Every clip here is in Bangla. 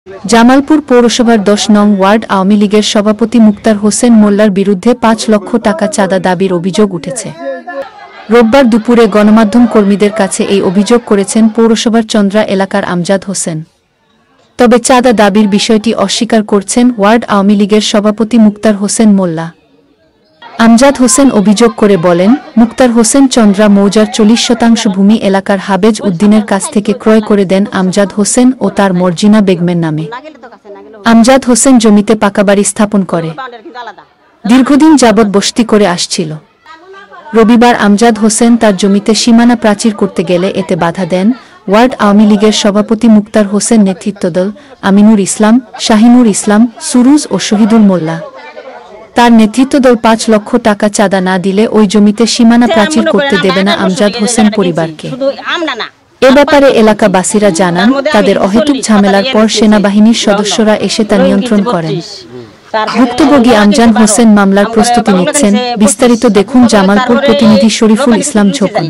জামালপুর পৌরসভার ১০ নং ওয়ার্ড আওয়ামী লীগের সভাপতি মুক্তার হোসেন মোল্লার বিরুদ্ধে ৫ লক্ষ টাকা চাঁদা দাবির অভিযোগ উঠেছে। রোববার দুপুরে গণমাধ্যম কর্মীদের কাছে এই অভিযোগ করেছেন পৌরসভার চন্দ্রা এলাকার আমজাদ হোসেন। তবে চাঁদা দাবির বিষয়টি অস্বীকার করছেন ওয়ার্ড আওয়ামী লীগের সভাপতি মুক্তার হোসেন মোল্লা। আমজাদ হোসেন অভিযোগ করে বলেন, মুক্তার হোসেন চন্দ্রা মৌজার ৪০% ভূমি এলাকার হাবেজ উদ্দিনের কাছ থেকে ক্রয় করে দেন আমজাদ হোসেন ও তার মর্জিনা বেগমের নামে। আমজাদ হোসেন জমিতে পাকাবাড়ি স্থাপন করে দীর্ঘদিন যাবৎ বসতি করে আসছিল। রবিবার আমজাদ হোসেন তার জমিতে সীমানা প্রাচীর করতে গেলে এতে বাধা দেন ওয়ার্ড আওয়ামী লীগের সভাপতি মুক্তার হোসেন নেতৃত্বদল আমিনুর ইসলাম, শাহিনুর ইসলাম, সুরুজ ও শহীদুল মোল্লা। তার নেতৃত্বদল ৫ লক্ষ টাকা চাঁদা না দিলে ওই জমিতে সীমানা প্রাচীর করতে দেবে না আমজাদ হোসেন পরিবারকে। এ ব্যাপারে এলাকাবাসীরা জানান, তাদের অহেতুক ঝামেলার পর সেনাবাহিনীর সদস্যরা এসে তা নিয়ন্ত্রণ করেন। ভুক্তভোগী আমজাদ হোসেন মামলার প্রস্তুতি নিচ্ছেন। বিস্তারিত দেখুন জামালপুর প্রতিনিধি শরীফুল ইসলাম ঝোকন।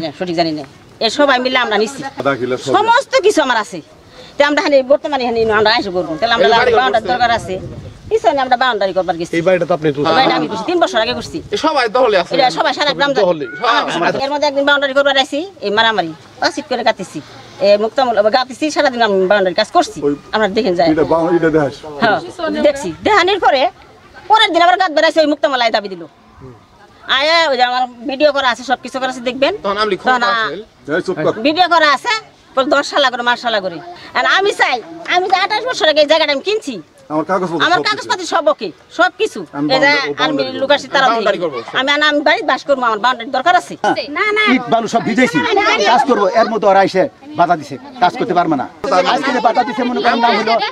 সমস্ত কিছু আমার আছে, বর্তমানে আমরা আইসা করবো, আমরা দরকার আছে। আমরা বাউন্ডারি করবার গেছি। এই বাড়িটা তো আপনি আমি করছি 3 বছর আগে করছি। সবাই দহলে আছে, এটা সবাই সারা গ্রাম দহলে। এর মধ্যে একদিন বাউন্ডারি করবার আইছি, এই মারামারি পাসিট করে গাতিছি, এই মুক্তামূল গাতিছি, সারা দিন আমি বাউন্ডারি কাজ করছি। আমরা দেখেন যায় এটা এটা দেখাস। হ্যাঁ দেখছি, দেখানির পরে পরের দিন আবার গাত বেরাইছে, ওই মুক্তামূলায় দাবি দিল। আয়া ওই যে আমার ভিডিও করা আছে, সব কিছু করা আছে, দেখবেন। ভিডিও করা আছে, 10 সালা করে মার্শালা করে। আর আমি চাই, আমি 28 বছর আগে এই জায়গাটা আমি কিনছি, আমার কাগজপত্র সব ওকে, সবকিছু। আমি লুকাছি, তারা আমি বাড়ি বাস করবো, আমার বাউন্ডারি দরকার আছে। ইট বালু সব ভিজেছি, কাজ করবো, এর মধ্যে ওরা এসে বাধা দিছে, কাজ করতে পারবে না। আজকে বাধা দিছে, মনে করেন নাম হলো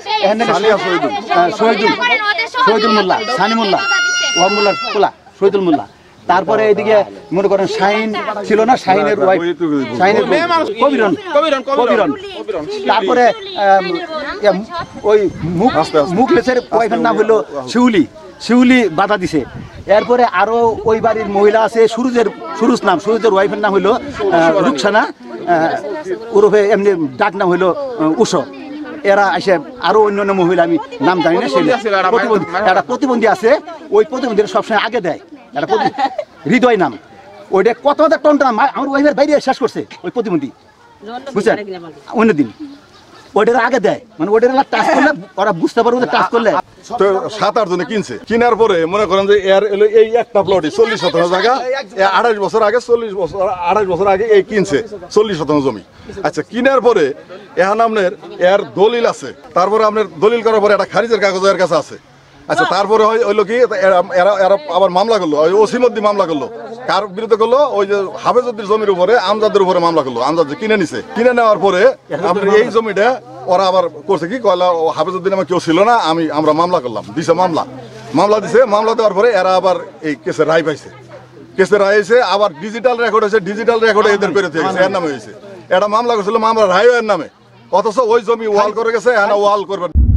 শহীদুল মোল্লা, সানি মোল্লা, ওয়াহ মোল্লার পোলা শহীদুল মোল্লা। তারপরে এদিকে মনে করেন শাহিন ছিল না, শাহিনের ওয়াইফ, শাহিনের কবিরন। তারপরে ওই মুখলেসের ওয়াইফের নাম হলো শিউলি বাধা দিছে। এরপরে আরো ওই বাড়ির মহিলা আছে, সুরুজের ওয়াইফের নাম হলো রুকসানা, ওরফে এমনি ডাক নাম হলো উষো। এরা এসে আরো অন্যান্য মহিলা, আমি নাম জানি না, একটা প্রতিবন্ধী আছে, ওই প্রতিবন্ধীরা সবসময় আগে দেয়, একটা হৃদয় নাম, ওইটা কত হাজার টন আমার ওয়াইফের বাইরে শেষ করছে ওই প্রতিবন্ধী, বুঝছেন? অন্যদিন ওইটার আগে দেয়, মানে ওইটার টাচ করলে ওরা বুঝতে পারবে, টাচ করলে। 7-8 জনে কিনছে, কেনার পরে মনে করেন যে এর এই একটা প্লটে 40% জায়গা, 28 বছর আগে 28 বছর আগে এই কিনছে 40% জমি। আচ্ছা, কেনার পরে এখন আপনার এর দলিল আছে, তারপরে আপনার দলিল করার পরে একটা খারিজের কাগজ এর কাছে আছে। আচ্ছা, তারপরে হইলো কি, এরা আবার মামলা করলো, ওসিমদ্দি মামলা করলো। কার বিরুদ্ধে করলো? ওই যে হাফেজউদ্দিন জমির উপরে আমজাদের উপরে মামলা করলো। আমজাদ যে কিনে নিছে, কিনে নেওয়ার পরে আপনার এই জমিটা ওরা আবার করছে কি, কয়লা হাফেজউদ্দিন আমার কেউ ছিল না, আমরা মামলা করলাম, দিছে মামলা দিছে। মামলা দেওয়ার পরে এরা আবার এই কেসের রায় পাইছে, কেসের রায় হয়েছে, আবার ডিজিটাল রেকর্ড হয়েছে, ডিজিটাল রেকর্ডে এদের পেরে গেছে, এর নামে হয়েছে। এটা মামলা করছিল, মামলা রায় এর নামে, অথচ ওই জমি ওয়াল করে গেছে, ওয়াল করবে।